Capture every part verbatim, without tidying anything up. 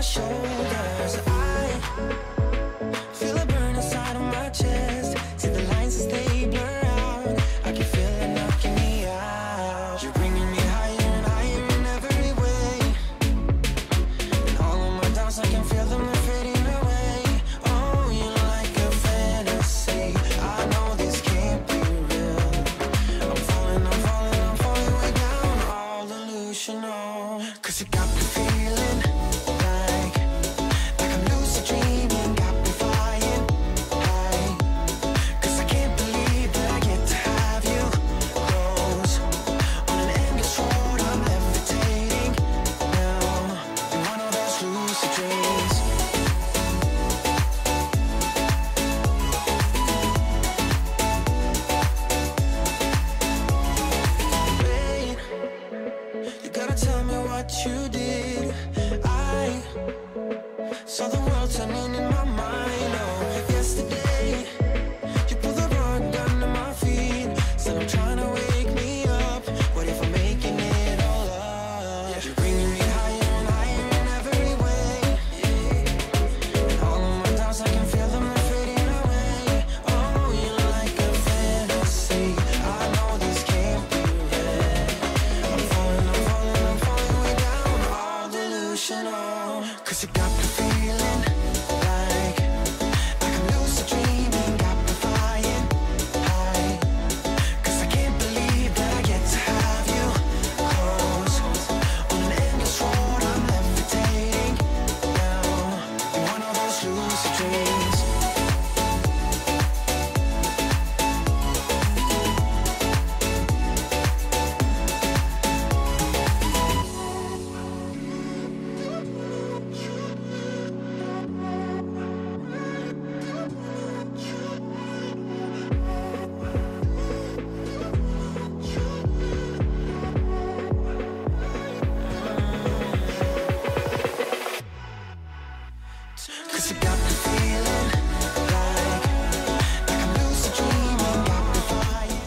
shoulders. I feel a burn inside of my chest. See the lines as they blur out. I can feel it knocking me out. You're bringing me higher and higher in every way. And all of my doubts, I can feel them, they're fading away. Oh, you're like a fantasy. I know this can't be real. I'm falling, I'm falling, I'm falling way down. All delusional. Cause you got me feeling like, like I'm lucid dreaming. Got me flying high. Cause I can't believe that I get to have you close. On an endless road, I'm levitating now. In one of those lucid dreams. Wait, you gotta tell me what you did. I saw the world turning in my mind. Oh, yesterday you pulled the rug under my feet. Said I'm trying to wake me up. What if I'm making it all up? You're bringing me higher and higher in every way. And all of my doubts, I can feel them, they're fading away. Oh, you're like a fantasy. I know this can't be real. I'm falling, I'm falling, I'm falling way down. All delusional. Cause you got me feeling like, like I'm lucid dreaming. Got me flying high. Cause I can't believe that I get to have you close. On an endless road, I'm levitating now. In one of those lucid dreams. Cause you got me feeling like, like I'm lucid dreaming. Got me flying.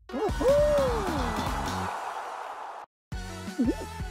Woohoo!